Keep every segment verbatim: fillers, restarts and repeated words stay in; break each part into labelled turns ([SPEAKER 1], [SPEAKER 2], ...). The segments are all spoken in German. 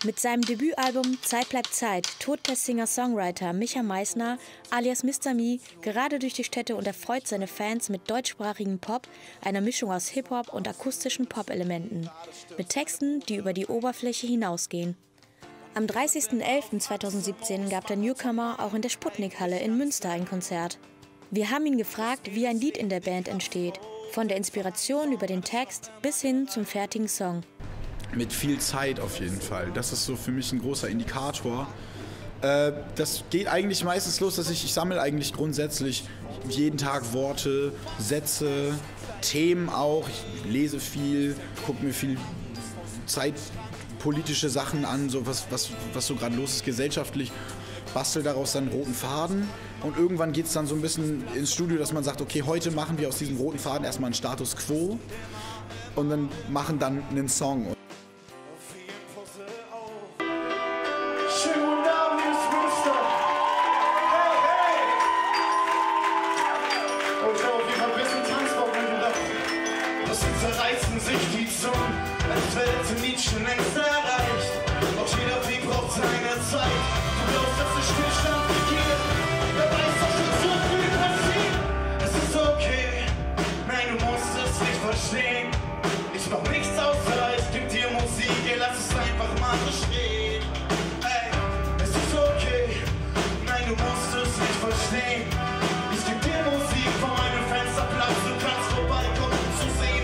[SPEAKER 1] Mit seinem Debütalbum Zeit bleibt Zeit tourt der Singer-Songwriter Micha Meißner alias Mister Me gerade durch die Städte und erfreut seine Fans mit deutschsprachigem Pop, einer Mischung aus Hip-Hop und akustischen Pop-Elementen, mit Texten, die über die Oberfläche hinausgehen. Am dreißigsten elften zweitausendsiebzehn gab der Newcomer auch in der Sputnik-Halle in Münster ein Konzert. Wir haben ihn gefragt, wie ein Lied in der Band entsteht, von der Inspiration über den Text bis hin zum fertigen Song.
[SPEAKER 2] Mit viel Zeit auf jeden Fall. Das ist so für mich ein großer Indikator. Äh, das geht eigentlich meistens los, dass ich, ich sammle eigentlich grundsätzlich jeden Tag Worte, Sätze, Themen auch. Ich lese viel, gucke mir viel zeitpolitische Sachen an, so was, was, was so gerade los ist gesellschaftlich. Bastel daraus dann einen roten Faden und irgendwann geht es dann so ein bisschen ins Studio, dass man sagt, okay, heute machen wir aus diesem roten Faden erstmal einen Status Quo und dann machen dann einen Song.
[SPEAKER 3] Zerreißen sich die Zungen, als wäre Nietzsche schon längst erreicht. Doch jeder Weg braucht seine Zeit. Du glaubst, dass der Stillstand beginnt. Wer weiß, dass schon so viel passiert. Es ist okay, nein, du musst es nicht verstehen. Ich mach nichts außer, ich geb dir Musik, ey, lass es einfach mal so stehen. Ey, es ist okay, nein, du musst es nicht verstehen. Ich geb dir Musik von meinem Fensterplatz, du kannst vorbeikommen, um zu sehen.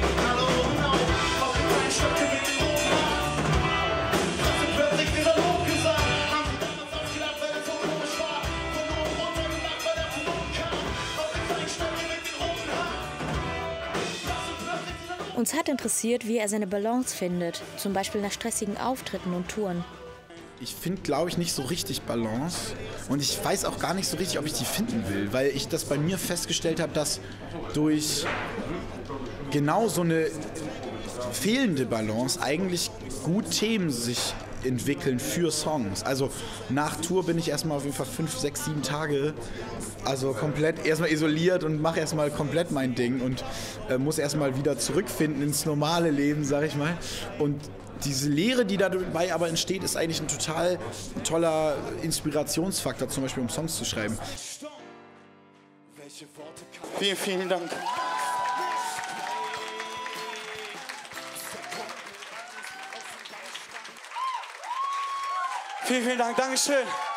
[SPEAKER 1] Uns hat interessiert, wie er seine Balance findet, zum Beispiel nach stressigen Auftritten und Touren.
[SPEAKER 2] Ich finde, glaube ich, nicht so richtig Balance und ich weiß auch gar nicht so richtig, ob ich die finden will, weil ich das bei mir festgestellt habe, dass durch genau so eine fehlende Balance eigentlich gut Themen sich entwickeln für Songs. Also nach Tour bin ich erstmal auf jeden Fall fünf, sechs, sieben Tage also komplett erstmal isoliert und mache erstmal komplett mein Ding und äh, muss erstmal wieder zurückfinden ins normale Leben, sag ich mal. Und diese Leere, die dabei aber entsteht, ist eigentlich ein total toller Inspirationsfaktor, zum Beispiel um Songs zu schreiben.
[SPEAKER 3] Vielen, vielen Dank. Vielen, vielen Dank. Dankeschön.